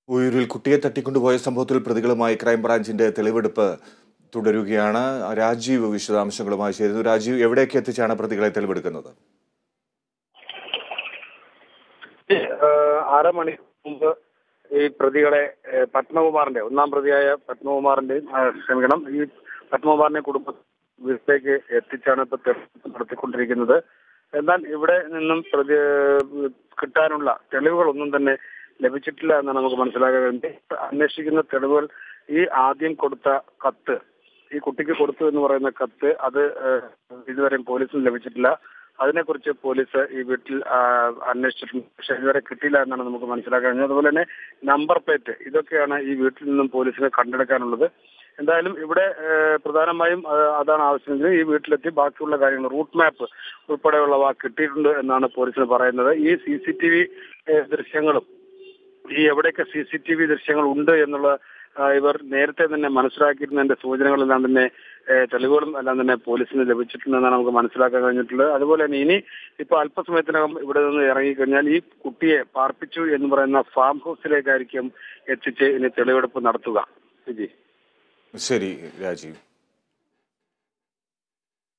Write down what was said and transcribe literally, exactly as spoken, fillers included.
ഉയൂരിൽ കുട്ടിയെ തട്ടിക്കൊണ്ടുപോയ സംഭവത്തിൽ പ്രതികളുമായി ക്രൈംബ്രാഞ്ചിന്റെ തെളിവെടുപ്പ് തുടരുകയാണ്. രാജീവ് വിശദാംശങ്ങളുമായി ചേരുന്നു. രാജീവ്, എവിടേക്ക് എത്തിച്ചാണ് പ്രതികളെ തെളിവെടുക്കുന്നത്? അര മണി മുമ്പ് ഈ പ്രതികളെ പത്മകുമാറിന്റെ ഒന്നാം പ്രതിയായ പത്മകുമാറിന്റെ ക്ഷമിക്കണം ഈ പത്മകുമാറിന്റെ കുടുംബ വീട്ടിലേക്ക് എത്തിച്ചാണ് ഇപ്പൊ തെളിവെടുപ്പ് നടത്തിക്കൊണ്ടിരിക്കുന്നത്. എന്നാൽ ഇവിടെ നിന്നും പ്രതി കിട്ടാനുള്ള തെളിവുകളൊന്നും തന്നെ ലഭിച്ചിട്ടില്ല എന്നാണ് നമുക്ക് മനസ്സിലാക്കാൻ വേണ്ടി അന്വേഷിക്കുന്ന തെളിവുകൾ. ഈ ആദ്യം കൊടുത്ത കത്ത്, ഈ കുട്ടിക്ക് കൊടുത്തു എന്ന് പറയുന്ന കത്ത്, അത് ഇതുവരെയും പോലീസിന് ലഭിച്ചിട്ടില്ല. അതിനെക്കുറിച്ച് പോലീസ് ഈ വീട്ടിൽ അന്വേഷിച്ചിട്ടുണ്ട്, പക്ഷെ ഇതുവരെ കിട്ടിയില്ല എന്നാണ് നമുക്ക് മനസ്സിലാക്കാൻ കഴിഞ്ഞത്. അതുപോലെ തന്നെ നമ്പർ പ്ലേറ്റ്, ഇതൊക്കെയാണ് ഈ വീട്ടിൽ നിന്നും പോലീസിന് കണ്ടെടുക്കാനുള്ളത്. എന്തായാലും ഇവിടെ പ്രധാനമായും അതാണ് ആവശ്യമെങ്കിൽ ഈ വീട്ടിലെത്തി ബാക്കിയുള്ള കാര്യങ്ങൾ, റൂട്ട് മാപ്പ് ഉൾപ്പെടെയുള്ളവ കിട്ടിയിട്ടുണ്ട് എന്നാണ് പോലീസിന് പറയുന്നത്. ഈ സി സി ടി വി ദൃശ്യങ്ങളും ഈ എവിടെയൊക്കെ സി സി ടി വി ദൃശ്യങ്ങൾ ഉണ്ട് എന്നുള്ള ഇവർ നേരത്തെ തന്നെ മനസ്സിലാക്കിയിരുന്നതിന്റെ സൂചനകളെല്ലാം തന്നെ തെളിവുകളും എല്ലാം തന്നെ പോലീസിന് ലഭിച്ചിട്ടുണ്ടെന്നാണ് നമുക്ക് മനസ്സിലാക്കാൻ കഴിഞ്ഞിട്ടുള്ളത്. അതുപോലെ തന്നെ ഇനി ഇപ്പൊ അല്പസമയത്തിനകം ഇവിടെ നിന്ന് ഇറങ്ങിക്കഴിഞ്ഞാൽ ഈ കുട്ടിയെ പാർപ്പിച്ചു എന്ന് പറയുന്ന ഫാം ഹൗസിലേക്കായിരിക്കും എത്തിച്ച് ഇനി തെളിവെടുപ്പ് നടത്തുക. ശരി രാജീവ്.